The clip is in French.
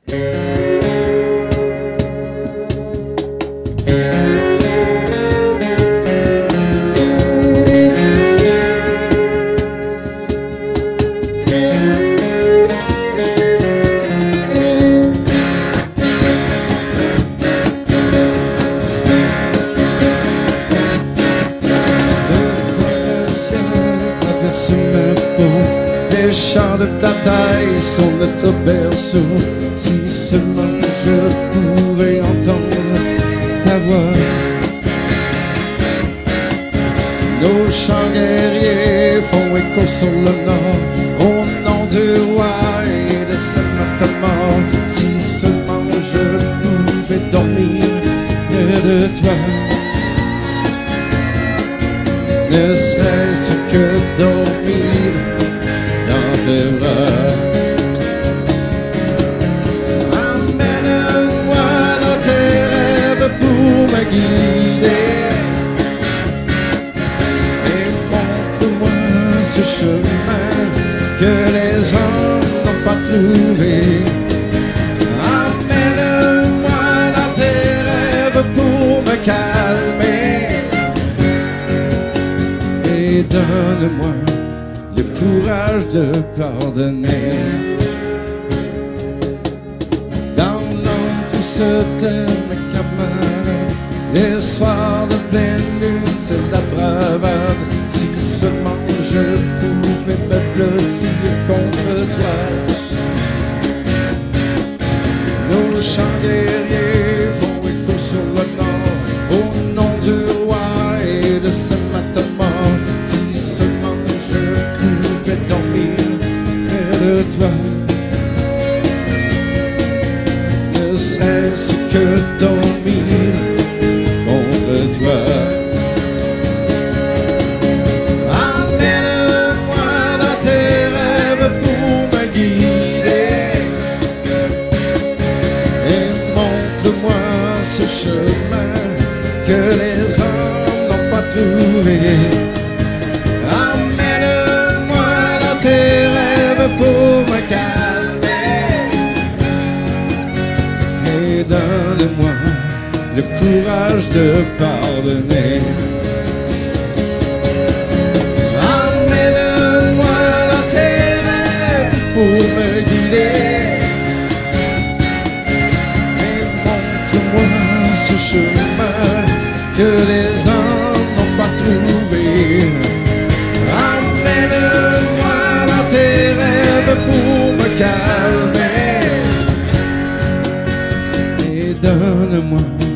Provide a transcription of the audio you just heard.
Les chants de bataille sont notre berceau. Si seulement je pouvais entendre ta voix. Nos chants guerriers font écho sur le nord, au nom du roi et de sa mort. Si seulement je pouvais dormir près de toi, ne serait-ce que dormir dans tes bras. Emmène-moi dans tes rêves pour me guider et montre-moi ce chemin que les hommes n'ont pas trouvé. Emmène-moi dans tes rêves pour me calmer et donne-moi le courage de pardonner. Dans l'ombre tout se terme camarade, les soirs de pleine lune c'est la bravade. Si seulement je pouvais me blottir contre toi. Nos chants guerriers font écho sur le nord, au nom du roi et de sa mort. Si seulement je pouvais dormir près de toi, ne serait-ce que dormir contre toi. Emmène-moi dans tes rêves pour me guider et montre-moi ce chemin que les hommes n'ont pas trouvé. Emmène-moi dans tes rêves pour me calmer et donne-moi le courage de pardonner. Emmène-moi dans tes rêves pour me guider et montre-moi ce chemin que les hommes n'ont pas trouvé. Emmène-moi dans tes rêves pour me calmer et donne-moi